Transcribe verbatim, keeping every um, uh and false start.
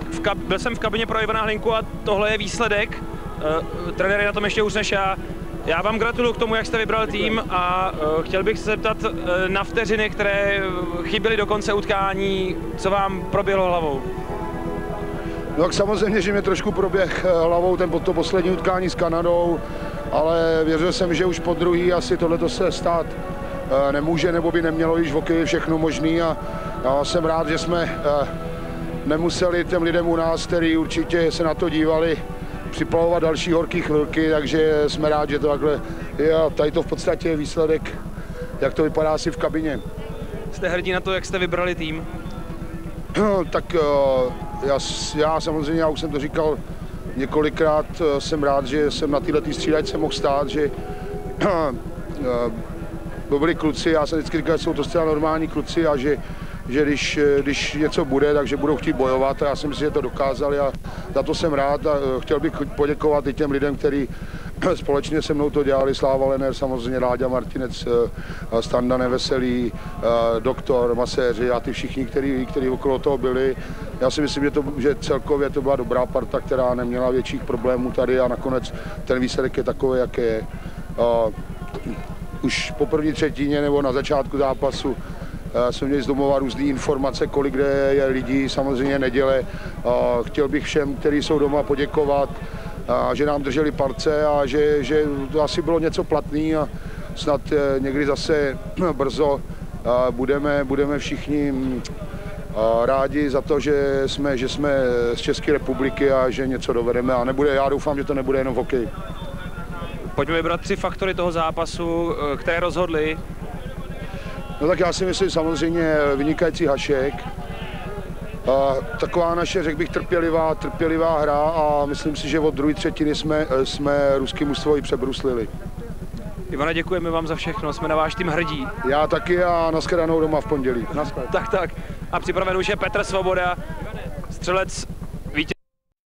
v kab, byl jsem v kabině pro Ivana Hlinku a tohle je výsledek. Uh, trenér je na tom ještě hůř než já. Já vám gratuluju k tomu, jak jste vybral tým a uh, chtěl bych se zeptat uh, na vteřiny, které chyběly do konce utkání, co vám proběhlo hlavou? No tak samozřejmě, že mě trošku proběh hlavou ten to poslední utkání s Kanadou, ale věřil jsem, že už po druhý asi tohleto se stát uh, nemůže, nebo by nemělo již v hokeji všechno možný a já jsem rád, že jsme uh, nemuseli těm lidem u nás, kteří určitě se na to dívali, připlavovat další horký chvilky, takže jsme rádi, že to takhle je a tady to v podstatě je výsledek, jak to vypadá asi v kabině. Jste hrdí na to, jak jste vybrali tým? Tak já, já samozřejmě, já už jsem to říkal několikrát, jsem rád, že jsem na této střídačce mohl stát, že to byli kluci, já jsem vždycky říkal, že jsou to zcela normální kluci a že že když, když něco bude, takže budou chtít bojovat a já si myslím, že to dokázali a za to jsem rád a chtěl bych poděkovat i těm lidem, kteří společně se mnou to dělali, Sláva Lenner, samozřejmě Láďa Martinec, Standa Neveselý, doktor, maséři a ty všichni, kteří, kteří okolo toho byli. Já si myslím, že, to, že celkově to byla dobrá parta, která neměla větších problémů tady a nakonec ten výsledek je takový, jaký je. Už po první třetině nebo na začátku zápasu jsem měl z domova různé informace, kolik kde je lidí, samozřejmě neděle. Chtěl bych všem, kteří jsou doma, poděkovat, že nám drželi palce a že, že to asi bylo něco platný a snad někdy zase brzo budeme, budeme všichni rádi za to, že jsme, že jsme z České republiky a že něco dovedeme a nebude, já doufám, že to nebude jenom v hokeji. Pojďme vybrat tři faktory toho zápasu, které rozhodly. No tak já si myslím samozřejmě vynikající Hašek. A taková naše, řekl bych, trpělivá, trpělivá hra a myslím si, že od druhé třetiny jsme, jsme ruský mužstvo i přebruslili. Ivane, děkujeme vám za všechno, jsme na váš tým hrdí. Já taky a nashledanou doma v pondělí. Naschle. Tak, tak. A připraven už je Petr Svoboda, střelec